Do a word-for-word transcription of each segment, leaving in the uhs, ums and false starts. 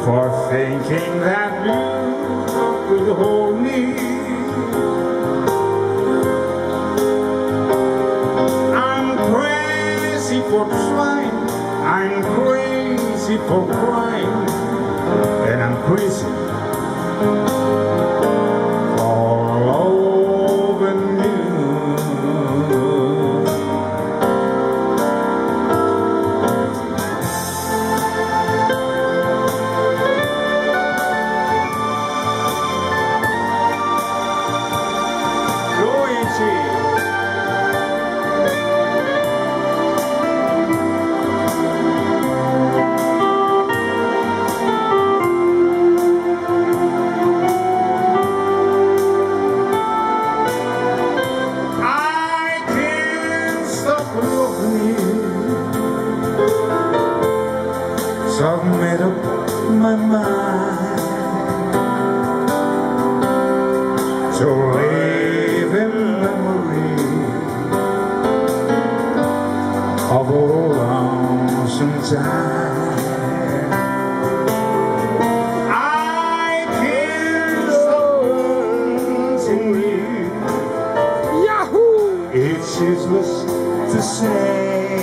for thinking that you could hold me. I'm crazy for trying, I'm crazy for crying, and I'm crazy for loving you. So I've made up my mind to live in memory of old lonesome time. I can't stop wanting you. Yahoo! It's useless to say.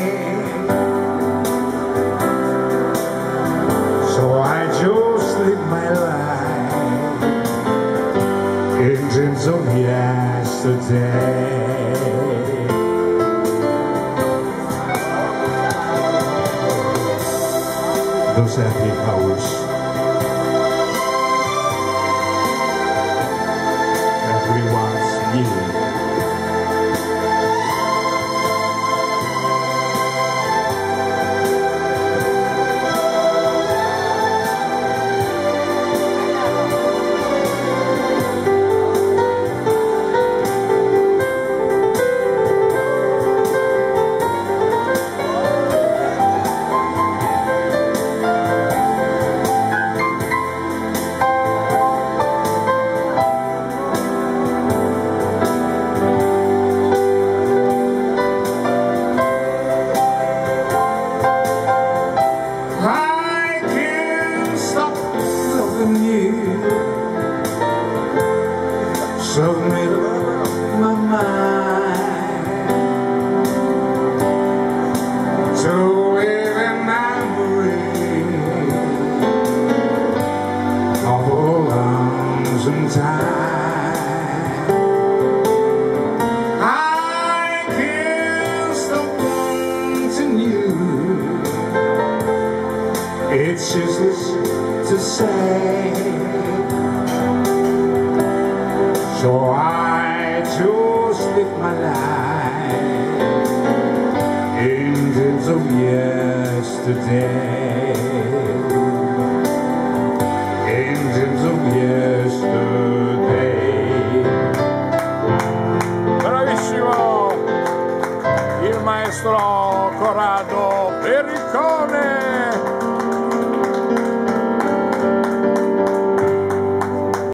So I just live my life in dreams of yesterday. Those happy hours, everyone's new. So I've made up my mind to live in memory of old lonesome time. I can't stop wanting you. It's useless to say. So I just live my life in dreams of yesterday, in dreams of yesterday. Bravissimo il maestro Corrado Perricone.